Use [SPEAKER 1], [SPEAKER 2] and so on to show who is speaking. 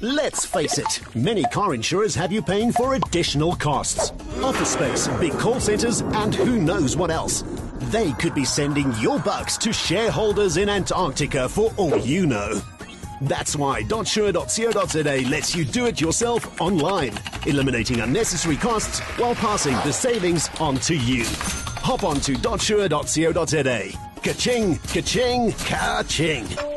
[SPEAKER 1] Let's face it, many car insurers have you paying for additional costs. Office space, big call centres, and who knows what else. They could be sending your bucks to shareholders in Antarctica for all you know. That's why .sure.co.za lets you do it yourself online, eliminating unnecessary costs while passing the savings on to you. Hop on to .sure.co.za. Ka-ching, ka-ching, ka-ching.